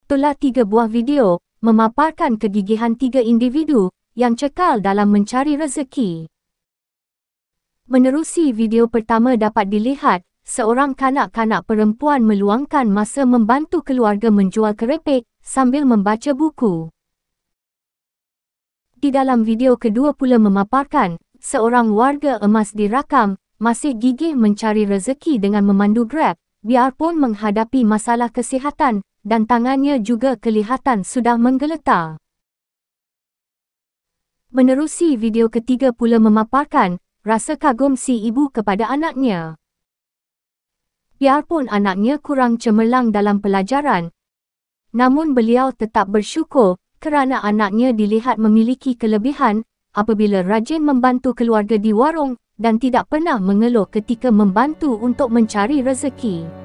Telah 3 buah video memaparkan kegigihan 3 individu yang cekal dalam mencari rezeki. Menerusi video pertama dapat dilihat, seorang kanak-kanak perempuan meluangkan masa membantu keluarga menjual keripik sambil membaca buku. Di dalam video kedua pula memaparkan, seorang warga emas dirakam masih gigih mencari rezeki dengan memandu Grab, biarpun menghadapi masalah kesihatan dan tangannya juga kelihatan sudah menggeletar. Menerusi video ketiga pula memaparkan rasa kagum si ibu kepada anaknya. Biarpun anaknya kurang cemerlang dalam pelajaran, namun beliau tetap bersyukur kerana anaknya dilihat memiliki kelebihan apabila rajin membantu keluarga di warung dan tidak pernah mengeluh ketika membantu untuk mencari rezeki.